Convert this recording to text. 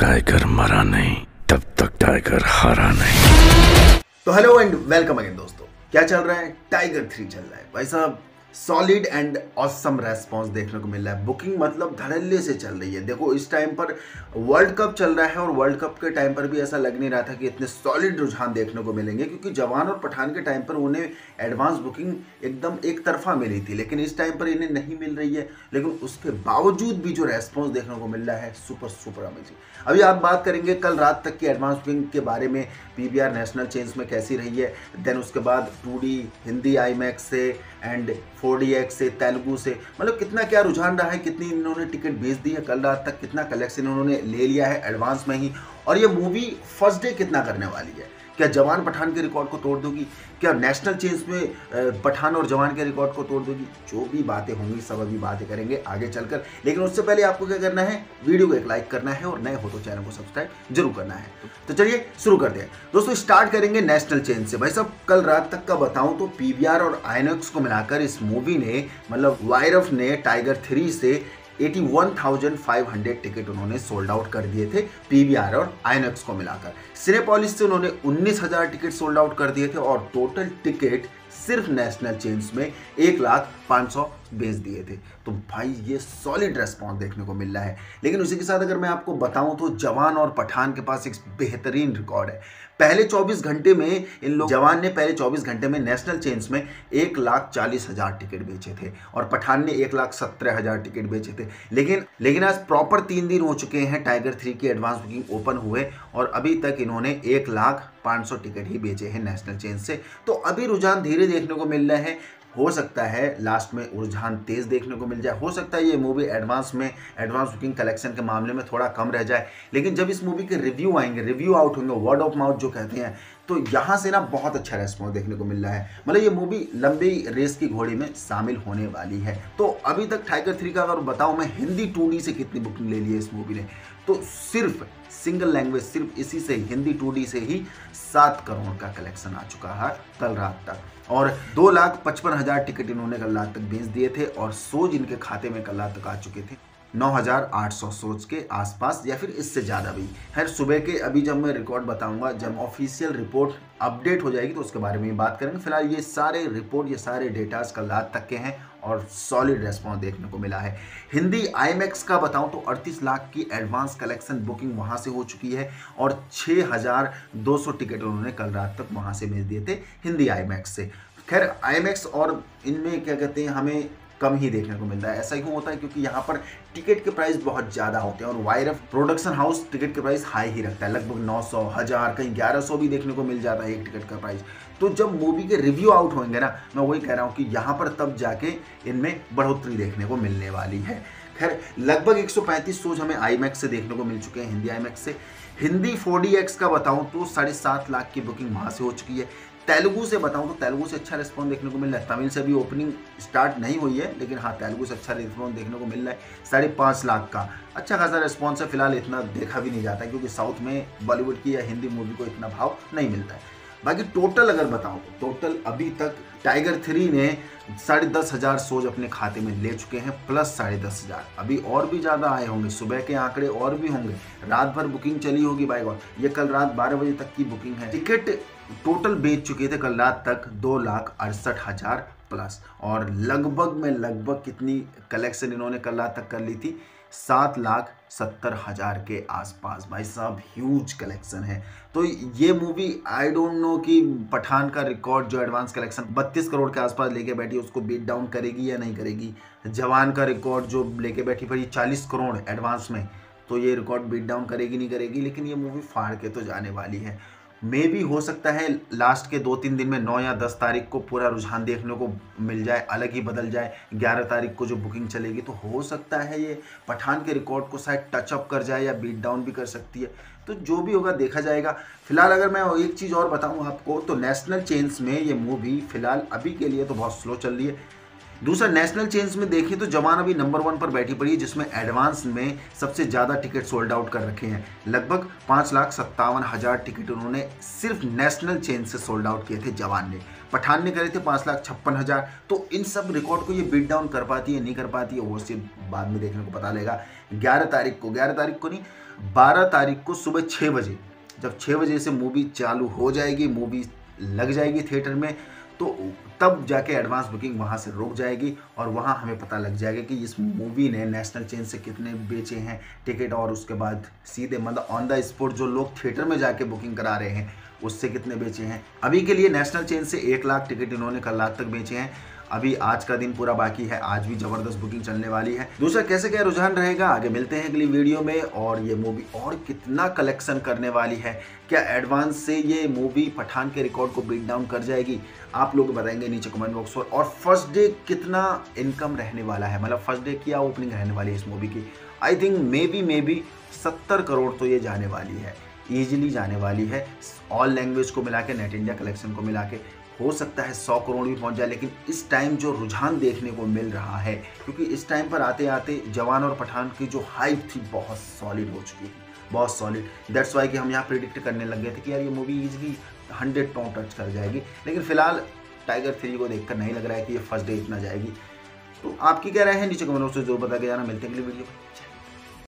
Tiger मरा नहीं तब तक टाइगर हारा नहीं। तो हेलो एंड वेलकम अगेन दोस्तों, क्या चल रहा है? टाइगर 3 चल रहा है भाई साहब। सॉलिड एंड ऑसम रेस्पॉन्स देखने को मिल रहा है। बुकिंग मतलब धड़ल्ले से चल रही है। देखो इस टाइम पर वर्ल्ड कप चल रहा है और वर्ल्ड कप के टाइम पर भी ऐसा लग नहीं रहा था कि इतने सॉलिड रुझान देखने को मिलेंगे, क्योंकि जवान और पठान के टाइम पर उन्हें एडवांस बुकिंग एकदम एक तरफा मिली थी, लेकिन इस टाइम पर इन्हें नहीं मिल रही है। लेकिन उसके बावजूद भी जो रेस्पॉन्स देखने को मिल रहा है सुपर अमेजिंग। अभी आप बात करेंगे कल रात तक की एडवांस बुकिंग के बारे में, पीवीआर नेशनल चेंज में कैसी रही है, देन उसके बाद 2D हिंदी आईमैक्स से एंड 4DX से, तेलुगु से, मतलब कितना क्या रुझान रहा है, कितनी इन्होंने टिकट भेज दी है कल रात तक, कितना कलेक्शन इन्होंने ले लिया है एडवांस में ही, और ये मूवी फर्स्ट डे कितना करने वाली है। क्या जवान पठान के रिकॉर्ड को तोड़ दोगी? क्या नेशनल चेंज में पठान और जवान के रिकॉर्ड को तोड़ दोगी? जो भी बातें होंगी सब अभी बातें करेंगे आगे चलकर, लेकिन उससे पहले आपको क्या करना है, वीडियो को एक लाइक करना है और नए हो तो चैनल को सब्सक्राइब जरूर करना है। तो चलिए शुरू करते हैं दोस्तों। स्टार्ट करेंगे नेशनल चेंज से। भाई साहब कल रात तक का बताऊं तो पीवीआर और आईनॉक्स को मिलाकर इस मूवी ने, मतलब वायरफ ने टाइगर 3 से 81,500 टिकट उन्होंने सोल्ड आउट कर दिए थे पीवीआर और आईनॉक्स को मिलाकर। सिनेपोलिस से उन्होंने 19,000 टिकट सोल्ड आउट कर दिए थे और टोटल टिकट सिर्फ नेशनल चेंज में 1,05,000 बेच दिए थे। तो भाई ये सॉलिड रेस्पॉन्स देखने को मिल रहा है। लेकिन उसी के साथ अगर मैं आपको बताऊं तो जवान और पठान के पास एक बेहतरीन रिकॉर्ड है। पहले 24 घंटे में इन लोग, जवान ने पहले 24 घंटे में नेशनल चेंज में 1,40,000 टिकट बेचे थे और पठान ने 1,17,000 टिकट बेचे थे। लेकिन आज प्रॉपर 3 दिन हो चुके हैं टाइगर 3 की एडवांस बुकिंग ओपन हुए और अभी तक इन्होंने 1,05,000 टिकट ही बेचे हैं नेशनल चेंज से। तो अभी रुझान धीरे देखने को मिल रहे हैं। हो सकता है लास्ट में रुझान तेज देखने को मिल जाए, हो सकता है ये मूवी एडवांस बुकिंग कलेक्शन के मामले में थोड़ा कम रह जाए। लेकिन जब इस मूवी के रिव्यू आएंगे, रिव्यू आउट होंगे, वर्ड ऑफ माउथ जो कहते हैं, तो यहाँ से ना बहुत अच्छा रेस्पॉन्स देखने को मिल रहा है। मतलब ये मूवी लंबी रेस की घोड़ी में शामिल होने वाली है। तो अभी तक टाइगर 3 का अगर बताऊँ मैं, हिंदी 2D से कितनी बुकिंग ले ली है इस मूवी ने, तो सिर्फ सिंगल लैंग्वेज, सिर्फ इसी से हिंदी 2D से ही 7 करोड़ का कलेक्शन आ चुका है कल रात तक। और 2,55,000 टिकट इन्होंने कल रात तक बेच दिए थे और शोज इनके खाते में कल रात तक आ चुके थे 9,800 शोज के आसपास या फिर इससे ज़्यादा भी। खैर सुबह के अभी जब मैं रिकॉर्ड बताऊंगा, जब ऑफिशियल रिपोर्ट अपडेट हो जाएगी तो उसके बारे में बात करेंगे। फिलहाल ये सारे रिपोर्ट, ये सारे डेटाज कल रात तक के हैं और सॉलिड रेस्पॉन्स देखने को मिला है। हिंदी आईमैक्स का बताऊं तो 38 लाख की एडवांस कलेक्शन बुकिंग वहां से हो चुकी है और 6,200 टिकट उन्होंने कल रात तक वहां से भेज दिए थे हिंदी आईमैक्स से। खैर आईमैक्स और इनमें क्या कहते हैं, हमें कम ही देखने को मिलता है। ऐसा क्यों होता है? क्योंकि यहाँ पर टिकट के प्राइस बहुत ज़्यादा होते हैं और वायरफ प्रोडक्शन हाउस टिकट के प्राइस हाई ही रखता है, लगभग 900, 1,000, कहीं 1,100 भी देखने को मिल जाता है एक टिकट का प्राइस। तो जब मूवी के रिव्यू आउट होंगे ना, मैं वही कह रहा हूँ कि यहाँ पर तब जाके इनमें बढ़ोतरी देखने को मिलने वाली है। खैर लगभग 135 शोज हमें आईमैक्स से देखने को मिल चुके हैं, हिंदी आईमैक्स से। हिंदी 4DX का बताऊं तो 7.5 लाख की बुकिंग वहां से हो चुकी है। तेलुगु से बताऊं तो तेलुगु से अच्छा रिस्पॉन्स देखने को मिल रहा है। तमिल से भी ओपनिंग स्टार्ट नहीं हुई है, लेकिन हाँ तेलुगु से अच्छा रिस्पॉन्स देखने को मिल रहा है। 5.5 लाख का अच्छा खासा रिस्पॉन्स है। फिलहाल इतना देखा भी नहीं जाता क्योंकि साउथ में बॉलीवुड की या हिंदी मूवी को इतना भाव नहीं मिलता है। बाकी टोटल अगर बताऊं तो टोटल अभी तक टाइगर 3 ने 10,500 शोज अपने खाते में ले चुके हैं, प्लस 10,500 अभी और भी ज़्यादा आए होंगे। सुबह के आंकड़े और भी होंगे, रात भर बुकिंग चली होगी बाय गॉड। ये कल रात 12 बजे तक की बुकिंग है। टिकट टोटल बेच चुके थे कल रात तक 2,68,000 प्लस, और लगभग कितनी कलेक्शन इन्होंने कल रात तक कर ली थी, 7,70,000 के आसपास। भाई साहब ह्यूज कलेक्शन है। तो ये मूवी आई डोंट नो कि पठान का रिकॉर्ड जो एडवांस कलेक्शन 32 करोड़ के आसपास लेके बैठी, उसको बीट डाउन करेगी या नहीं करेगी। जवान का रिकॉर्ड जो लेके बैठी पड़ी 40 करोड़ एडवांस में, तो ये रिकॉर्ड बीट डाउन करेगी नहीं करेगी, लेकिन ये मूवी फाड़ के तो जाने वाली है। मे भी हो सकता है लास्ट के 2-3 दिन में 9 या 10 तारीख को पूरा रुझान देखने को मिल जाए, अलग ही बदल जाए। 11 तारीख को जो बुकिंग चलेगी तो हो सकता है ये पठान के रिकॉर्ड को शायद टचअप कर जाए या बीट डाउन भी कर सकती है। तो जो भी होगा देखा जाएगा। फिलहाल अगर मैं एक चीज़ और बताऊं आपको तो नेशनल चेंज में ये मूवी फिलहाल अभी के लिए तो बहुत स्लो चल रही है। दूसरा नेशनल चेन्स में देखिए तो जवान अभी नंबर 1 पर बैठी पड़ी है, जिसमें एडवांस में सबसे ज़्यादा टिकट सोल्ड आउट कर रखे हैं। लगभग 5,57,000 टिकट उन्होंने सिर्फ नेशनल चेन से सोल्ड आउट किए थे जवान ने। पठान ने करे थे 5,56,000। तो इन सब रिकॉर्ड को ये बीट डाउन कर पाती है नहीं कर पाती है वो सिर्फ बाद में देखने को पता लगेगा। 11 तारीख को नहीं 12 तारीख को सुबह 6 बजे, जब 6 बजे से मूवी चालू हो जाएगी, मूवी लग जाएगी थिएटर में, तो तब जाके एडवांस बुकिंग वहाँ से रुक जाएगी और वहाँ हमें पता लग जाएगा कि इस मूवी ने नेशनल चेन से कितने बेचे हैं टिकट, और उसके बाद सीधे मतलब ऑन द स्पॉट जो लोग थिएटर में जाके बुकिंग करा रहे हैं उससे कितने बेचे हैं। अभी के लिए नेशनल चेन से 1 लाख टिकट इन्होंने कल रात तक बेचे हैं। अभी आज का दिन पूरा बाकी है, आज भी जबरदस्त बुकिंग चलने वाली है। दूसरा कैसे क्या रुझान रहेगा आगे मिलते हैं अगली वीडियो में, और ये मूवी और कितना कलेक्शन करने वाली है, क्या एडवांस से ये मूवी पठान के रिकॉर्ड को बीट डाउन कर जाएगी, आप लोग बताएंगे नीचे कमेंट बॉक्स पर। और फर्स्ट डे कितना इनकम रहने वाला है, मतलब फर्स्ट डे क्या ओपनिंग रहने वाली है इस मूवी की। I think maybe 70 crore तो ये जाने वाली है, ईजिली जाने वाली है। ऑल लैंग्वेज को मिला के, नेट इंडिया कलेक्शन को मिला के हो सकता है 100 करोड़ भी पहुंच जाए। लेकिन इस टाइम जो रुझान देखने को मिल रहा है, क्योंकि इस टाइम पर आते आते जवान और पठान की जो हाइप थी बहुत सॉलिड हो चुकी थी, बहुत सॉलिड। दैट्स वाई कि हम यहाँ प्रेडिक्ट करने लग गए थे कि यार ये मूवी इजीली 100 टॉप टच कर जाएगी। लेकिन फिलहाल टाइगर 3 को देखकर नहीं लग रहा है कि ये फर्स्ट डे इतना जाएगी। तो आपकी क्या राय है नीचे कमेंट बॉक्स में जरूर बता के जाना। मिलते हैं अगली वीडियो में।